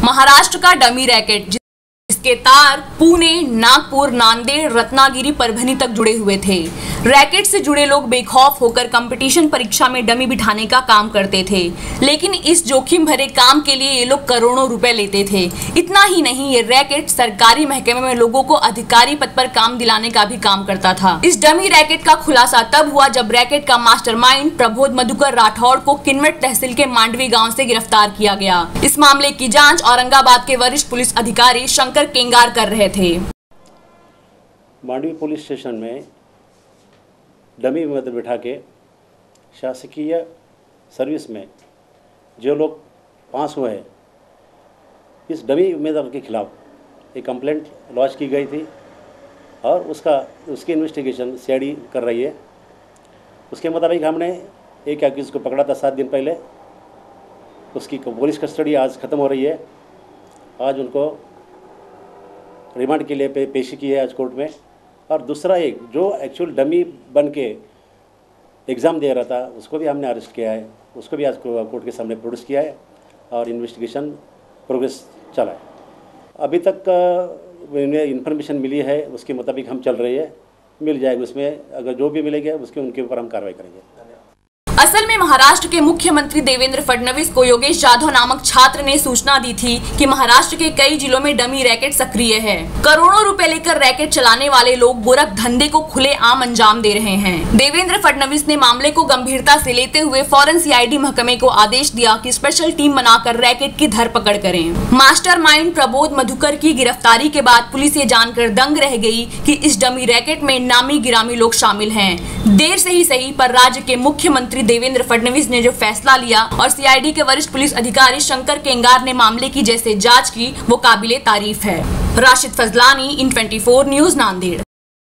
महाराष्ट्र का dummy racket जिसके तार पुणे, नागपुर, नांदेड़, रत्नागिरी, परभनी तक जुड़े हुए थे। रैकेट से जुड़े लोग बेखौफ होकर कंपटीशन परीक्षा में डमी बिठाने का काम करते थे, लेकिन इस जोखिम भरे काम के लिए ये लोग करोड़ों रुपए लेते थे। इतना ही नहीं, ये रैकेट सरकारी महकमे में लोगों को अधिकारी पद पर काम दिलाने का भी काम करता था। इस डमी रैकेट का खुलासा तब हुआ जब रैकेट का मास्टरमाइंड प्रबोध मधुकर राठौड़ को किनवट तहसील के मांडवी गाँव से गिरफ्तार किया गया। इस मामले की जाँच औरंगाबाद के वरिष्ठ पुलिस अधिकारी शंकर केंगार कर रहे थे। मांडवी पुलिस स्टेशन में डमी उम्मीदवार बिठा के शासकीय सर्विस में जो लोग पास हुए हैं, इस डमी उम्मीदवार के खिलाफ एक कंप्लेंट लॉन्च की गई थी और उसकी इन्वेस्टिगेशन सीआईडी कर रही है। उसके मुताबिक हमने एक अक्यूज को पकड़ा था 7 दिन पहले। उसकी पुलिस कस्टडी आज ख़त्म हो रही है। आज उनको रिमांड के लिए पेशी की है आज कोर्ट में। और दूसरा एक जो एक्चुअल डमी बन के एग्ज़ाम दे रहा था, उसको भी हमने अरेस्ट किया है। उसको भी आज कोर्ट के सामने प्रोड्यूस किया है और इन्वेस्टिगेशन प्रोग्रेस चला है। अभी तक इन्फॉर्मेशन मिली है, उसके मुताबिक हम चल रहे हैं। मिल जाएगा, उसमें अगर जो भी मिलेगा उनके ऊपर हम कार्रवाई करेंगे। असल में महाराष्ट्र के मुख्यमंत्री देवेंद्र फडणवीस को योगेश जाधव नामक छात्र ने सूचना दी थी कि महाराष्ट्र के कई जिलों में डमी रैकेट सक्रिय है। करोड़ों रुपए लेकर रैकेट चलाने वाले लोग गोरख धंधे को खुलेआम अंजाम दे रहे हैं। देवेंद्र फडणवीस ने मामले को गंभीरता से लेते हुए फौरन सीआईडी महकमे को आदेश दिया कि स्पेशल टीम बनाकर रैकेट की धरपकड़ करें। मास्टरमाइंड प्रबोध मधुकर की गिरफ्तारी के बाद पुलिस ये जानकर दंग रह गई कि इस डमी रैकेट में नामी गिरामी लोग शामिल हैं। देर से ही सही, पर राज्य के मुख्यमंत्री देवेंद्र फडणवीस ने जो फैसला लिया और सीआईडी के वरिष्ठ पुलिस अधिकारी शंकर केंगार ने मामले की जैसे जांच की, वो काबिले तारीफ है। Rashid Fazlani, in 24 news, Nanded.